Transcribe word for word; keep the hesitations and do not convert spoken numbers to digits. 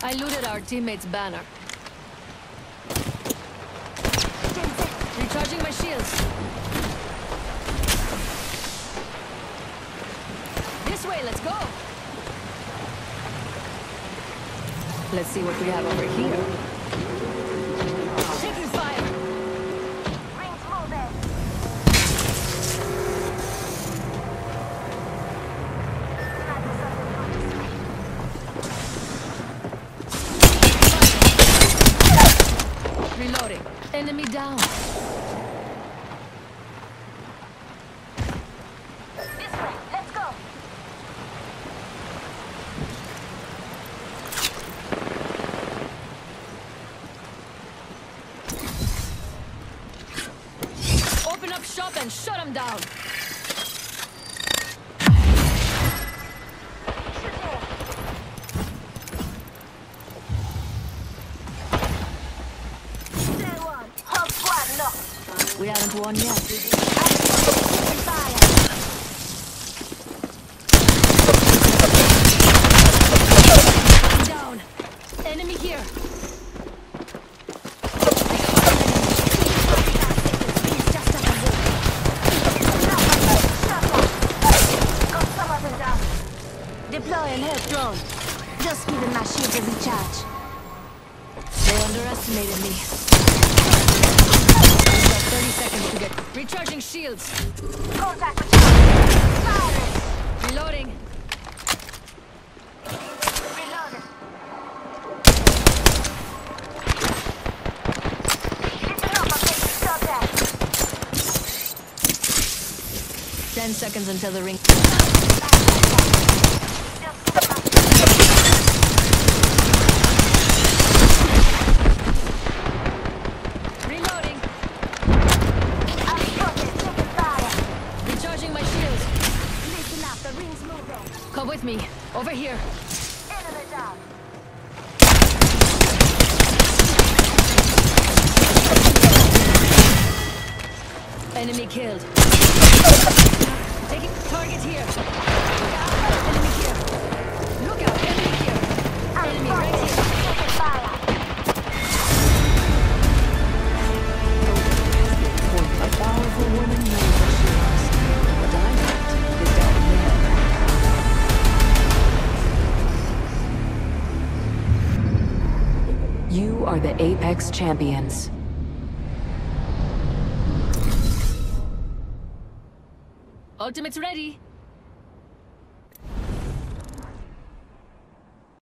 I looted our teammate's banner. Recharging my shields. This way, let's go! Let's see what we have over here. Taking fire! Rings moving. Reloading. Enemy down. This way, let's go. Open up shop and shut them down. We haven't won yet. Down. Enemy here. Deploying health drone. Just giving my shield a recharge. They underestimated me. thirty seconds to get... Recharging shields. Contact with target. Reloading. Reloaded. Listen up, I'm taking contact. Ten seconds until the ring... Reloading. Recharging my shields. Listen up, the ring's moving. Come with me. Over here. Enemy down. Enemy killed. Taking target here. Enemy here. Look out, enemy here. Enemy right here. Taking fire. A powerful woman knows what she wants. What I want is down there. You are the Apex Champions. Ultimate's ready.